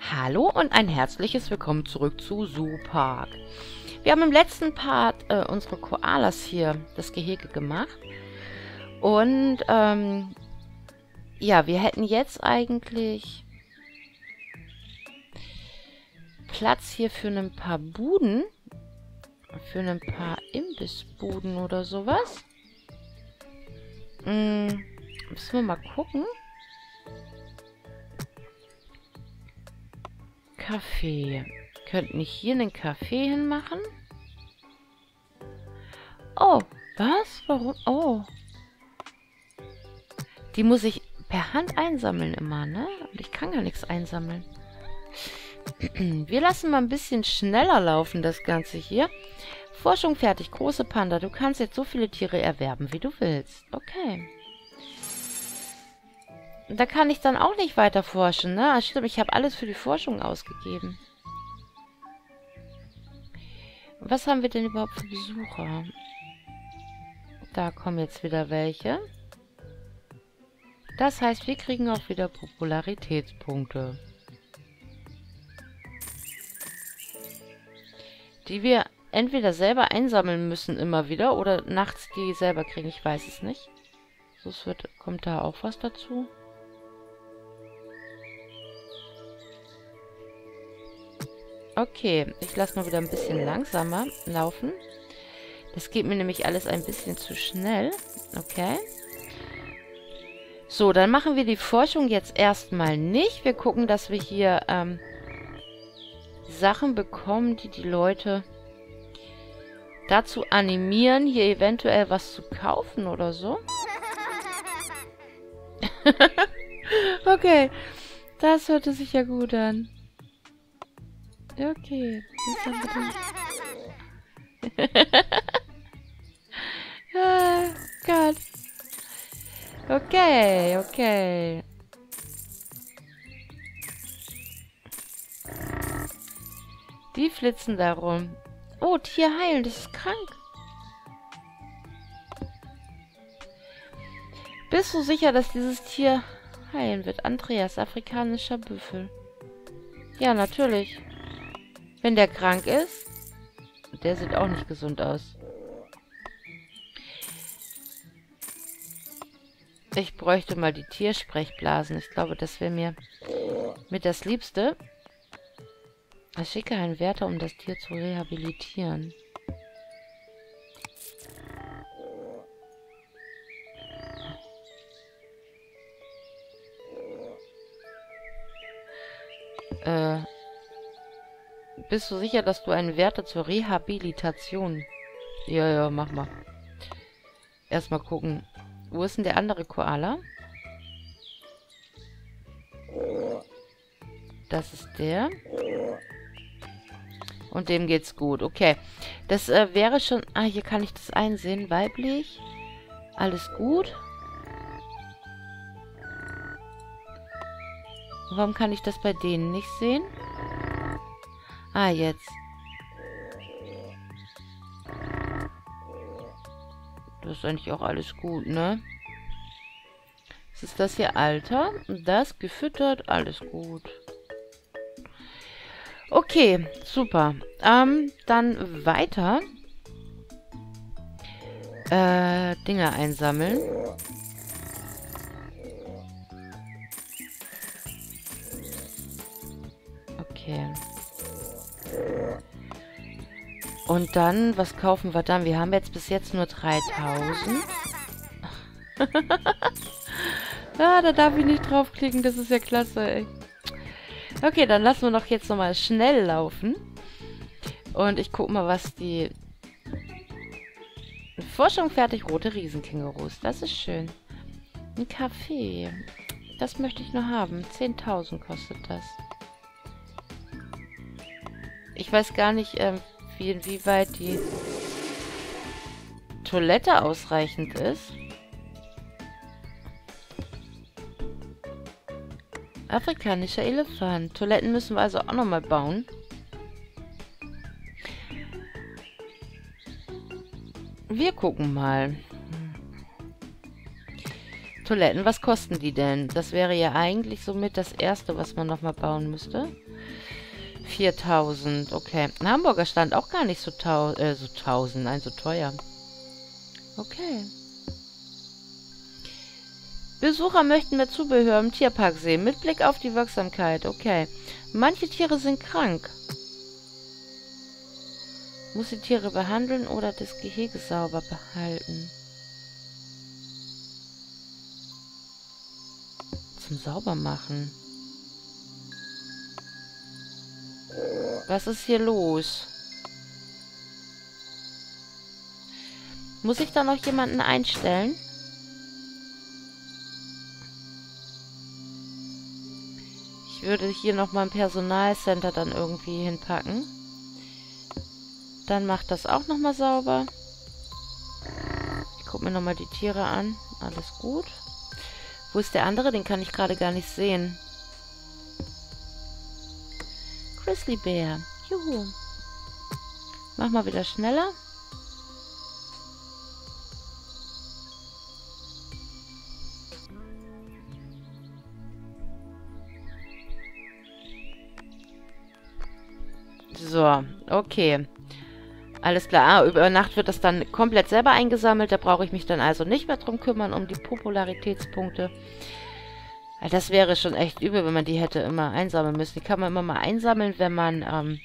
Hallo und ein herzliches Willkommen zurück zu Zoopark. Wir haben im letzten Part unsere Koalas hier, das Gehege gemacht. Und ja, wir hätten jetzt eigentlich Platz hier für ein paar Buden. Für ein paar Imbissbuden oder sowas. Müssen wir mal gucken. Kaffee. Könnten nicht hier einen Kaffee hinmachen? Oh, was? Warum? Oh. Die muss ich per Hand einsammeln immer, ne? Und ich kann gar nichts einsammeln. Wir lassen mal ein bisschen schneller laufen, das Ganze hier. Forschung fertig. Große Panda. Du kannst jetzt so viele Tiere erwerben, wie du willst. Okay. Da kann ich dann auch nicht weiter forschen, ne? Stimmt, ich habe alles für die Forschung ausgegeben. Was haben wir denn überhaupt für Besucher? Da kommen jetzt wieder welche. Das heißt, wir kriegen auch wieder Popularitätspunkte. Die wir entweder selber einsammeln müssen immer wieder oder nachts die selber kriegen. Ich weiß es nicht. So, kommt da auch was dazu? Okay, ich lasse mal wieder ein bisschen langsamer laufen. Das geht mir nämlich alles ein bisschen zu schnell. Okay. So, dann machen wir die Forschung jetzt erstmal nicht. Wir gucken, dass wir hier Sachen bekommen, die die Leute dazu animieren, hier eventuell was zu kaufen oder so. Okay, das hörte sich ja gut an. Okay, was haben wir denn? Ah, Gott. Okay, okay. Die flitzen da rum. Oh, Tier heilen, das ist krank. Bist du sicher, dass dieses Tier heilen wird? Andreas, afrikanischer Büffel. Ja, natürlich. Wenn der krank ist, der sieht auch nicht gesund aus. Ich bräuchte mal die Tiersprechblasen. Ich glaube, das wäre mir mit das Liebste. Ich schicke einen Wärter, um das Tier zu rehabilitieren. Bist du sicher, dass du einen Wärter zur Rehabilitation... Ja, ja, mach mal. Erstmal gucken. Wo ist denn der andere Koala? Das ist der. Und dem geht's gut. Okay. Das wäre schon... Ah, hier kann ich das einsehen. Weiblich. Alles gut. Warum kann ich das bei denen nicht sehen? Ah, jetzt. Das ist eigentlich auch alles gut, ne? Was ist das hier? Alter? Das gefüttert? Alles gut. Okay, super. Dann weiter. Dinge einsammeln. Okay. Und dann, was kaufen wir dann? Wir haben jetzt bis jetzt nur 3000. Ah, da darf ich nicht draufklicken. Das ist ja klasse, ey. Okay, dann lassen wir doch jetzt nochmal schnell laufen. Und ich gucke mal, was die... Forschung fertig, rote Riesenkängurus. Das ist schön. Ein Kaffee. Das möchte ich nur haben. 10.000 kostet das. Ich weiß gar nicht, inwieweit die Toilette ausreichend ist. Afrikanischer Elefant. Toiletten müssen wir also auch nochmal bauen. Wir gucken mal. Toiletten, was kosten die denn? Das wäre ja eigentlich somit das erste, was man nochmal bauen müsste. 4.000, okay. Ein Hamburger Stand auch gar nicht so, so 1.000, nein, so teuer. Okay. Besucher möchten mehr Zubehör im Tierpark sehen, mit Blick auf die Wirksamkeit, okay. Manche Tiere sind krank. Muss die Tiere behandeln oder das Gehege sauber behalten? Zum Saubermachen. Was ist hier los? Muss ich da noch jemanden einstellen? Ich würde hier nochmal ein Personalcenter dann irgendwie hinpacken. Dann macht das auch nochmal sauber. Ich gucke mir nochmal die Tiere an. Alles gut. Wo ist der andere? Den kann ich gerade gar nicht sehen. Grizzly Bear. Juhu. Mach mal wieder schneller. So, okay. Alles klar. Ah, über Nacht wird das dann komplett selber eingesammelt. Da brauche ich mich dann also nicht mehr drum kümmern, um die Popularitätspunkte. Das wäre schon echt übel, wenn man die hätte immer einsammeln müssen. Die kann man immer mal einsammeln, wenn man,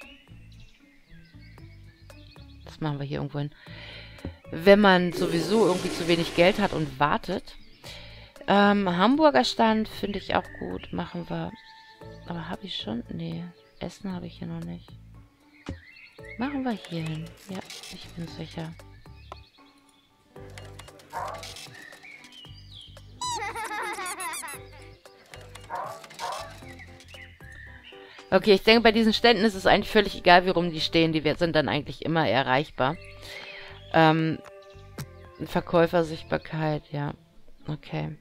das machen wir hier irgendwo hin. Wenn man sowieso irgendwie zu wenig Geld hat und wartet. Hamburger Stand finde ich auch gut. Machen wir. Aber habe ich schon? Nee. Essen habe ich hier noch nicht. Machen wir hier hin. Ja, ich bin sicher. Okay, ich denke, bei diesen Ständen ist es eigentlich völlig egal, wie rum die stehen. Die sind dann eigentlich immer erreichbar. Verkäufersichtbarkeit, ja. Okay.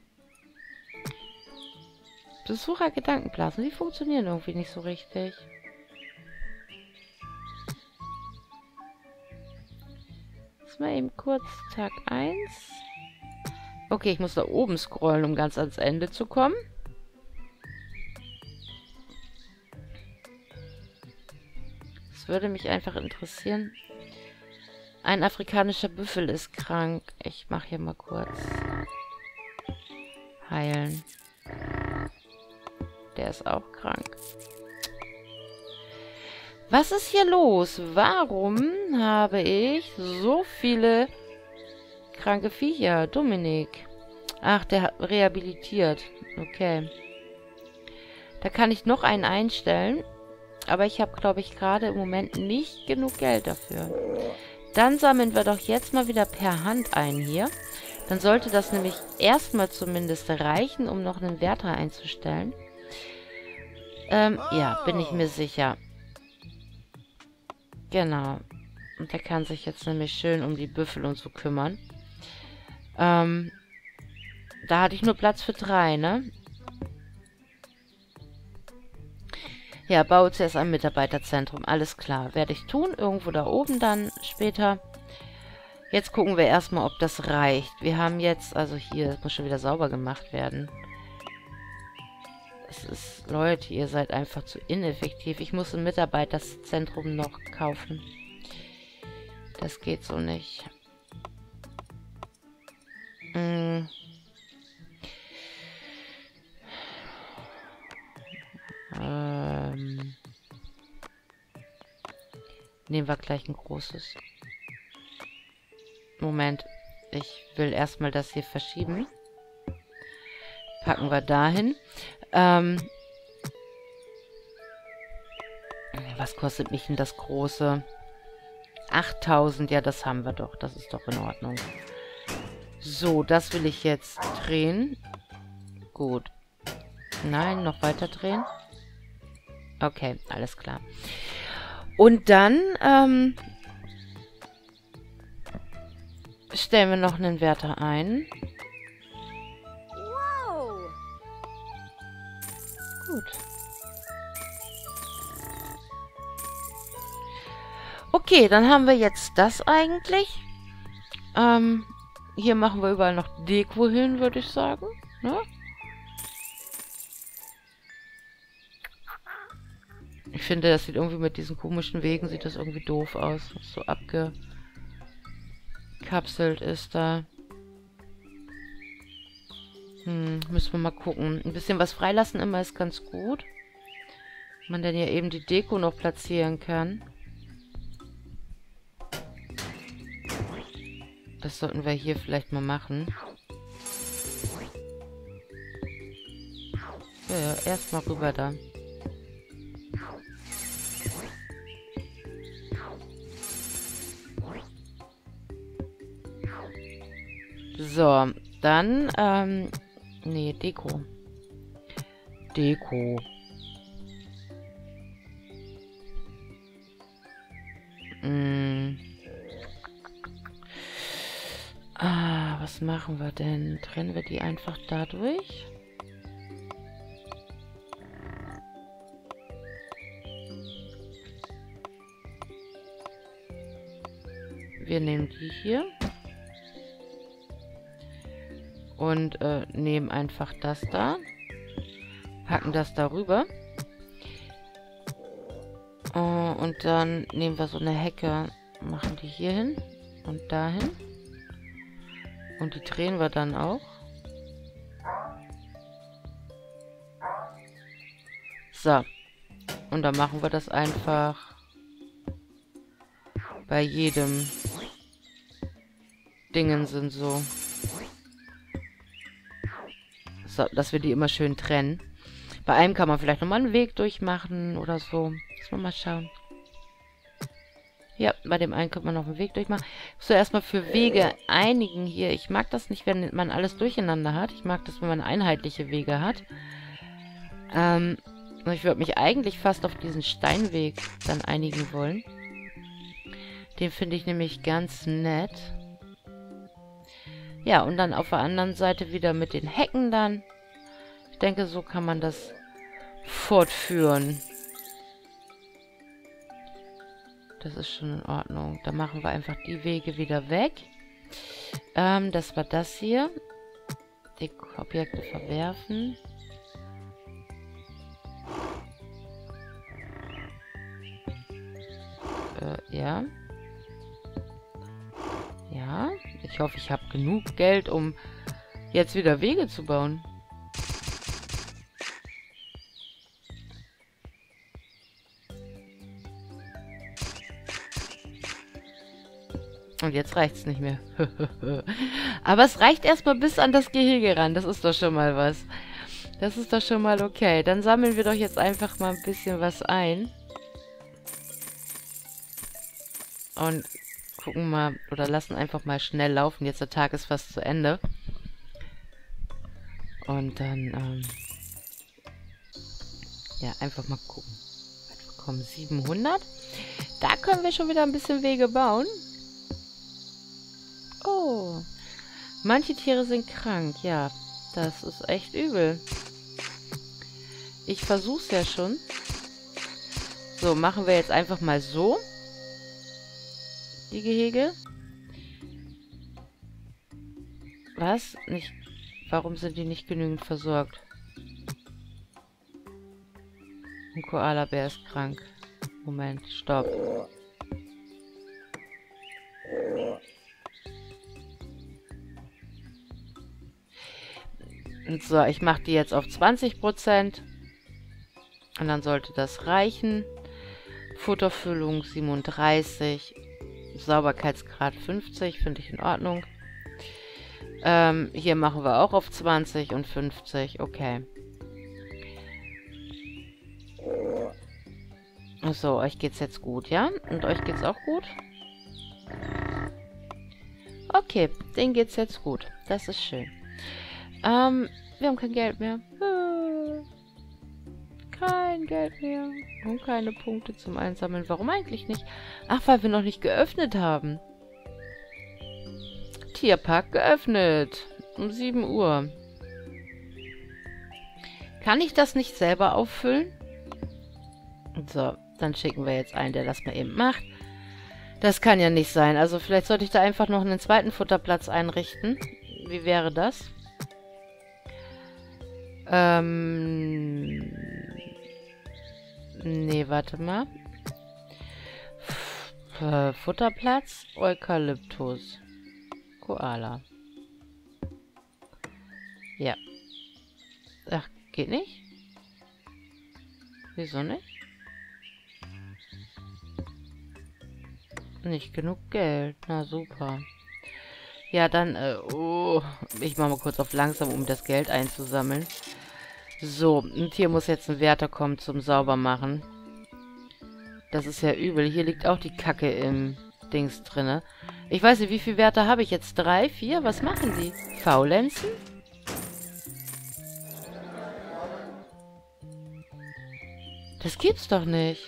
Besucher-Gedankenblasen, die funktionieren irgendwie nicht so richtig. Mal eben kurz Tag 1. Okay, ich muss da oben scrollen, um ganz ans Ende zu kommen. Das würde mich einfach interessieren. Ein afrikanischer Büffel ist krank. Ich mache hier mal kurz. Heilen. Der ist auch krank. Was ist hier los? Warum habe ich so viele kranke Viecher? Dominik. Ach, der hat rehabilitiert. Okay. Da kann ich noch einen einstellen. Aber ich habe, glaube ich, gerade im Moment nicht genug Geld dafür. Dann sammeln wir doch jetzt mal wieder per Hand ein hier. Dann sollte das nämlich erstmal zumindest reichen, um noch einen Wärter einzustellen. Ja, bin ich mir sicher. Genau. Und der kann sich jetzt nämlich schön um die Büffel und so kümmern. Da hatte ich nur Platz für 3, ne? Ja, baue zuerst ein Mitarbeiterzentrum. Alles klar. Werde ich tun. Irgendwo da oben dann später. Jetzt gucken wir erstmal, ob das reicht. Wir haben jetzt, also hier, das muss schon wieder sauber gemacht werden. Das ist, Leute, ihr seid einfach zu ineffektiv. Ich muss ein Mitarbeiterzentrum noch kaufen. Das geht so nicht. Nehmen wir gleich ein großes. Moment. Ich will erstmal das hier verschieben. Packen wir dahin. Was kostet mich denn das große? 8.000, ja, das haben wir doch. Das ist doch in Ordnung. So, das will ich jetzt drehen. Gut. Nein, noch weiter drehen. Okay, alles klar. Und dann stellen wir noch einen Wärter ein. Gut. Okay, dann haben wir jetzt das eigentlich. Hier machen wir überall noch Deko hin, würde ich sagen. Ne? Ich finde, das sieht irgendwie mit diesen komischen Wegen, sieht das irgendwie doof aus. So abgekapselt ist da. Müssen wir mal gucken. Ein bisschen was freilassen immer ist ganz gut. Man dann ja eben die Deko noch platzieren kann. Das sollten wir hier vielleicht mal machen. Ja, erstmal rüber da. So, dann, nee, Deko. Deko. Was machen wir denn? Trennen wir die einfach dadurch? Wir nehmen die hier. Und nehmen einfach das da. Packen das darüber. Und dann nehmen wir so eine Hecke. Machen die hier hin. Und dahin. Und die drehen wir dann auch. So. Und dann machen wir das einfach bei jedem Dingensen so. So, dass wir die immer schön trennen. Bei einem kann man vielleicht nochmal einen Weg durchmachen oder so. Müssen wir mal schauen. Ja, bei dem einen könnte man noch einen Weg durchmachen. So, erstmal für Wege einigen hier. Ich mag das nicht, wenn man alles durcheinander hat. Ich mag das, wenn man einheitliche Wege hat. Ich würde mich eigentlich fast auf diesen Steinweg dann einigen wollen. Den finde ich nämlich ganz nett. Ja, und dann auf der anderen Seite wieder mit den Hecken dann. Ich denke, so kann man das fortführen. Das ist schon in Ordnung. Dann machen wir einfach die Wege wieder weg. Das war das hier. Die Objekte verwerfen. Ja. Ja. Ich hoffe, ich habe genug Geld, um jetzt wieder Wege zu bauen. Und jetzt reicht's nicht mehr. Aber es reicht erstmal bis an das Gehege ran. Das ist doch schon mal was. Das ist doch schon mal okay. Dann sammeln wir doch jetzt einfach mal ein bisschen was ein. Und gucken mal, oder lassen einfach mal schnell laufen. Jetzt der Tag ist fast zu Ende. Und dann, ja, einfach mal gucken. Wir bekommen 700. Da können wir schon wieder ein bisschen Wege bauen. Oh. Manche Tiere sind krank. Ja, das ist echt übel. Ich versuch's ja schon. So, machen wir jetzt einfach mal so. Die Gehege. Was? Nicht. Warum sind die nicht genügend versorgt? Ein Koalabär ist krank. Moment, stopp. Und so, ich mache die jetzt auf 20%. Und dann sollte das reichen. Futterfüllung 37. Sauberkeitsgrad 50, finde ich in Ordnung. Hier machen wir auch auf 20 und 50. Okay. So, euch geht's jetzt gut, ja? Und euch geht's auch gut? Okay, denen geht's jetzt gut. Das ist schön. Wir haben kein Geld mehr. Kein Geld mehr. Und keine Punkte zum Einsammeln. Warum eigentlich nicht? Ach, weil wir noch nicht geöffnet haben. Tierpark geöffnet. Um 7 Uhr. Kann ich das nicht selber auffüllen? So, dann schicken wir jetzt einen, der das mal eben macht. Das kann ja nicht sein. Also vielleicht sollte ich da einfach noch einen zweiten Futterplatz einrichten. Wie wäre das? Nee, warte mal. Futterplatz, Eukalyptus. Koala. Ja. Ach, geht nicht? Wieso nicht? Nicht genug Geld. Na super. Ja, dann, oh, ich mache mal kurz auf langsam, um das Geld einzusammeln. So, und hier muss jetzt ein Wärter kommen zum Saubermachen. Das ist ja übel. Hier liegt auch die Kacke im Dings drinne. Ich weiß nicht, wie viele Wärter habe ich jetzt? 3, 4? Was machen die? Faulenzen? Das gibt's doch nicht.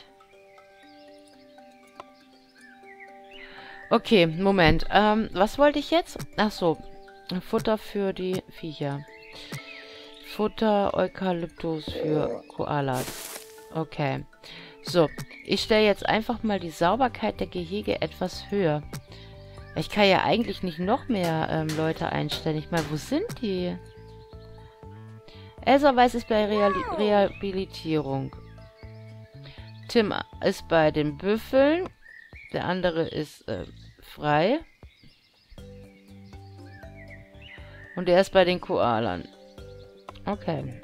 Okay, Moment. Was wollte ich jetzt? Ach so. Futter für die Viecher. Futter Eukalyptus für Koalas. Okay. So, ich stelle jetzt einfach mal die Sauberkeit der Gehege etwas höher. Ich kann ja eigentlich nicht noch mehr Leute einstellen. Ich meine, wo sind die? Elsa Weiß ist bei Rehabilitierung. Tim ist bei den Büffeln. Der andere ist frei. Und der ist bei den Koalern. Okay.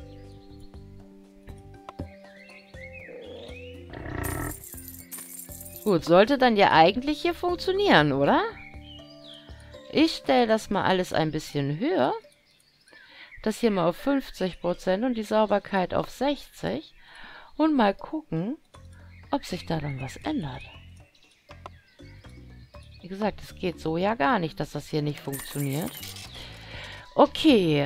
Gut, sollte dann ja eigentlich hier funktionieren, oder? Ich stelle das mal alles ein bisschen höher. Das hier mal auf 50% und die Sauberkeit auf 60%. Und mal gucken, ob sich da dann was ändert. Wie gesagt, es geht so ja gar nicht, dass das hier nicht funktioniert. Okay,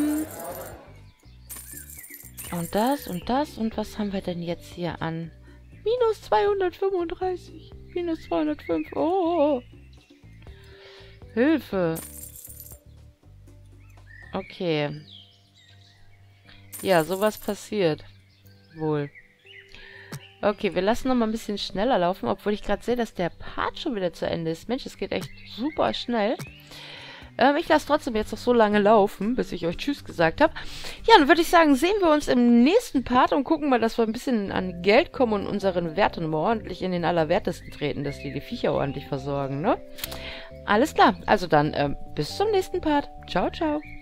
und das und das. Und was haben wir denn jetzt hier an? Minus 235. Minus 205. Oh. Hilfe. Okay. Ja, sowas passiert. Wohl. Okay, wir lassen noch mal ein bisschen schneller laufen, obwohl ich gerade sehe, dass der Part schon wieder zu Ende ist. Mensch, es geht echt super schnell. Ich lasse trotzdem jetzt noch so lange laufen, bis ich euch Tschüss gesagt habe. Ja, dann würde ich sagen, sehen wir uns im nächsten Part und gucken mal, dass wir ein bisschen an Geld kommen und unseren Werten mal ordentlich in den Allerwertesten treten, dass die Viecher ordentlich versorgen, ne? Alles klar, also dann bis zum nächsten Part. Ciao, ciao.